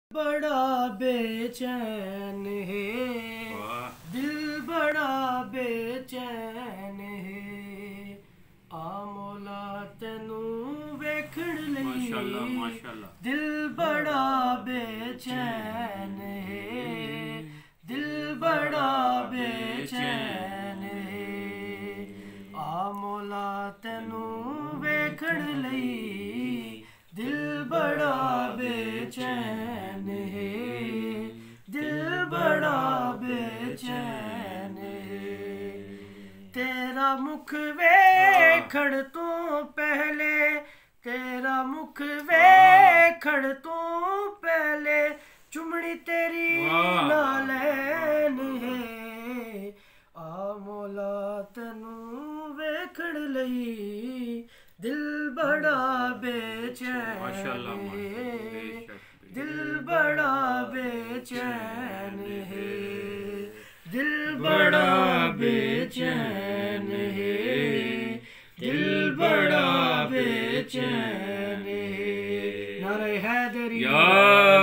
बड़ा बेचैन है, दिल बड़ा बेचैन है, आ मौला तेनू वेखण लई माशाअल्लाह दिल बड़ा बेचैन है, दिल बड़ा बेचैन है, आ मौला तेनू वेखण लई दिल बड़ा बेचैन है, दिल बड़ा बेचैन है। तेरा मुख वेखण तो पहले, तेरा मुख वेखण तो पहले चुमड़ी तेरी नालैन है, आ मौला तेनू वेखण लई दिल बड़ा बेचैन है, दिल बड़ा बेचैन है, दिल बड़ा बेचैन है, दिल बड़ा बेचैन है। नारे हैदरी।